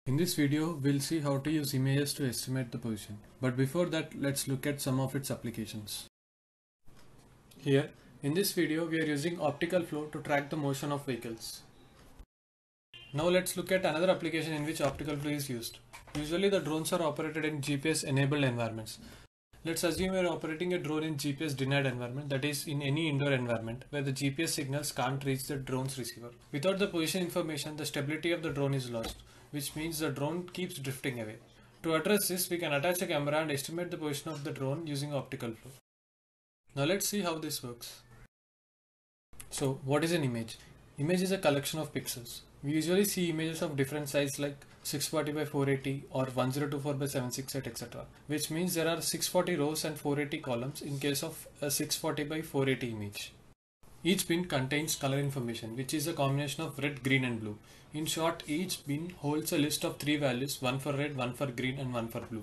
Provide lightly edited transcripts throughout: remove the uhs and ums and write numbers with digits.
In this video, we'll see how to use images to estimate the position. But before that, let's look at some of its applications. Here, in this video, we are using optical flow to track the motion of vehicles. Now let's look at another application in which optical flow is used. Usually the drones are operated in GPS enabled environments. Let's assume we are operating a drone in GPS denied environment, that is in any indoor environment where the GPS signals can't reach the drone's receiver. Without the position information, the stability of the drone is lost, which means the drone keeps drifting away. To address this, we can attach a camera and estimate the position of the drone using optical flow. Now let's see how this works. So what is an image? Image is a collection of pixels. We usually see images of different size like 640 by 480 or 1024 by 768 etc. Which means there are 640 rows and 480 columns in case of a 640 by 480 image. Each bin contains color information, which is a combination of red, green and blue. In short, each bin holds a list of 3 values, one for red, one for green and one for blue.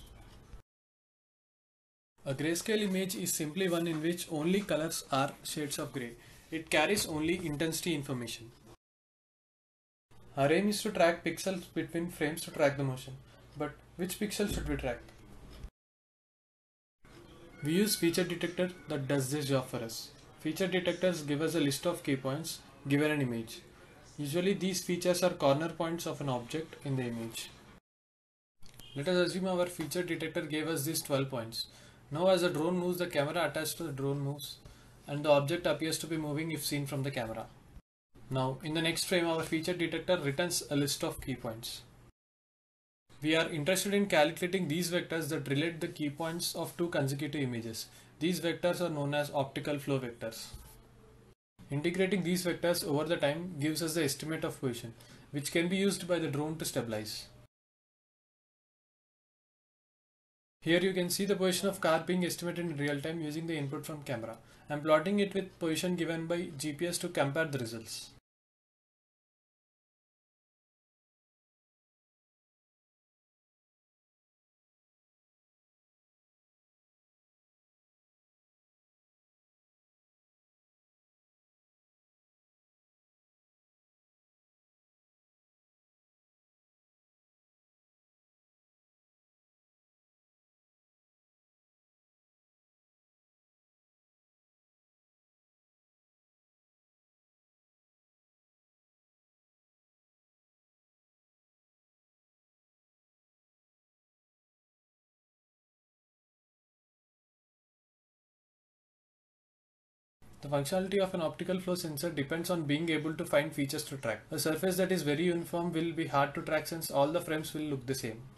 A grayscale image is simply one in which only colors are shades of grey. It carries only intensity information. Our aim is to track pixels between frames to track the motion. But which pixel should we track? We use feature detector that does this job for us. Feature detectors give us a list of key points given an image. Usually these features are corner points of an object in the image. Let us assume our feature detector gave us these 12 points. Now as the drone moves, the camera attached to the drone moves and the object appears to be moving if seen from the camera. Now in the next frame, our feature detector returns a list of key points. We are interested in calculating these vectors that relate the key points of two consecutive images. These vectors are known as optical flow vectors. Integrating these vectors over the time gives us the estimate of position, which can be used by the drone to stabilize. Here you can see the position of car being estimated in real time using the input from camera. I am plotting it with position given by GPS to compare the results. The functionality of an optical flow sensor depends on being able to find features to track. A surface that is very uniform will be hard to track since all the frames will look the same.